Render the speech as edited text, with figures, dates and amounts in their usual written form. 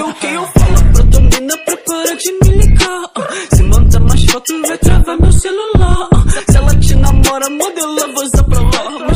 o que eu falo pra tua mina pra parar de me ligar? Se manda mais foto vai travar meu celular. Se ela te namora, modela, vou usar pra lá.